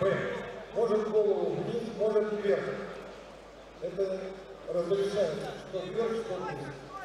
Б. Может голову вниз, может вверх. Это разрешается, что вверх, что вниз.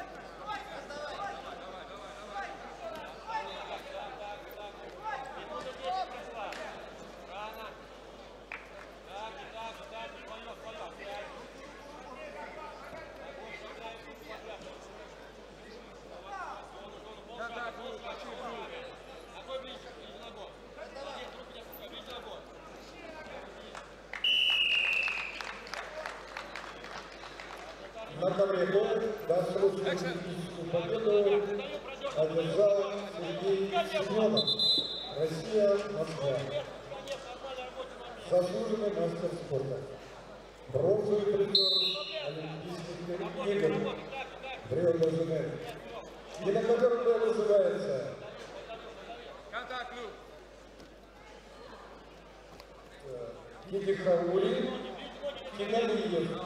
На ковре досрочную олимпийскую победу одержал Сергей Семенов, Россия, Москва. Заслуженный мастер спорта. Бронзовый призер Олимпийских игр в Рио-де-Жанейро. И на котором бой называется Китихаули Киналиев.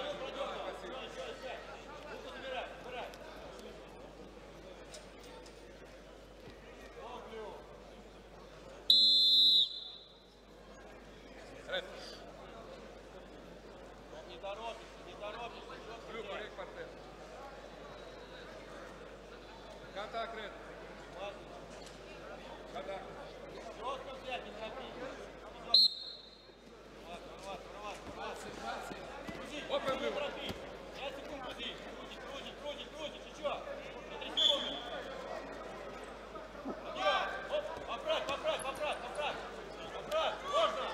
Контакт, Ред. Контакт. Опа, был. 5 секунд грузи. Крутить. И чё? 3 секунды. Оп, поправь. Можно.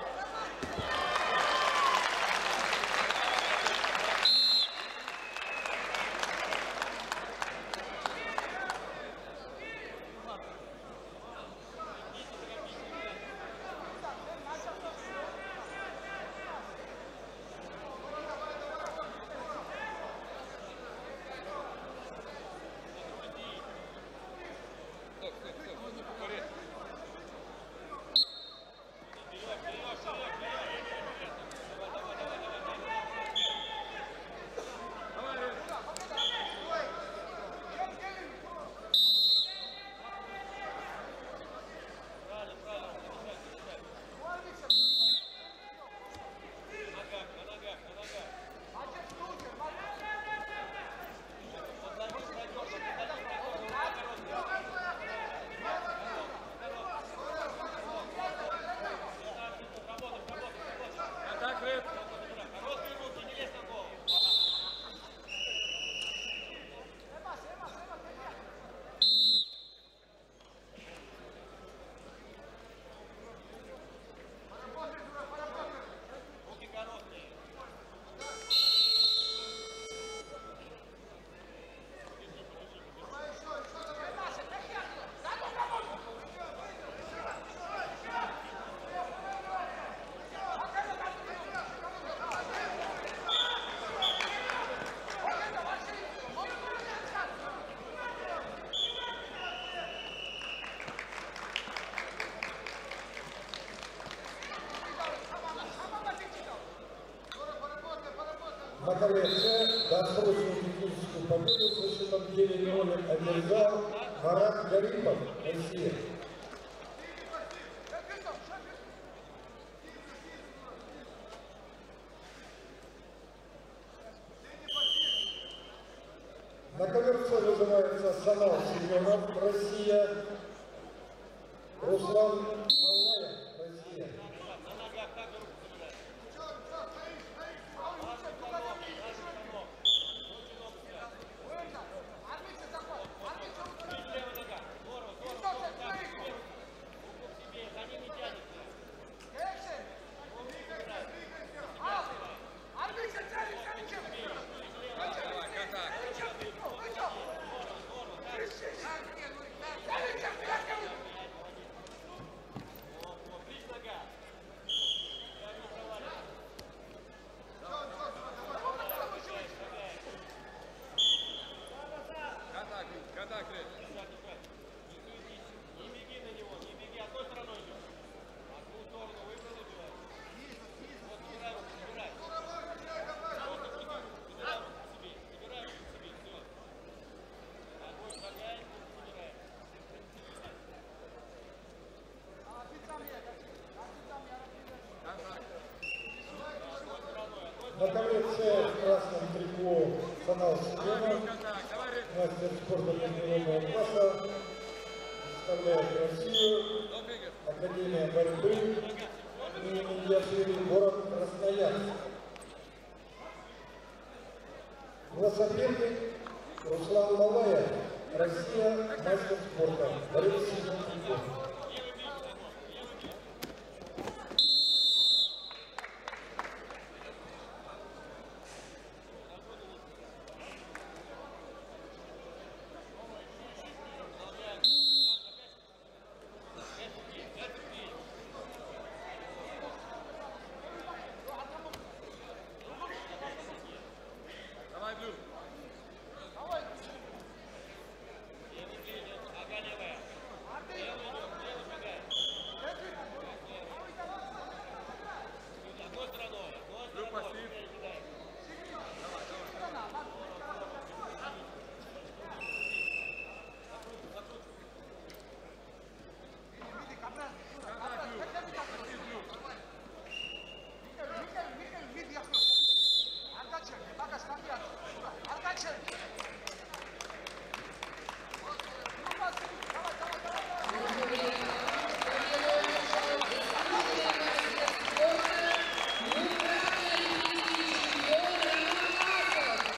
На ковре С досрочную техническую победу со счетом 9-0 одержал Марат Гарипов, Россия. На ковре С называется Санал Семенов, Россия. Руслан Малаев, Россия. На таблице в красном трико Санал Семенов, мастер спорта международного класса, представляет Россию, Академия борьбы имени Яшвили, город Красноярск. Его соперник Руслан Малаев, Россия, мастер спорта, борец с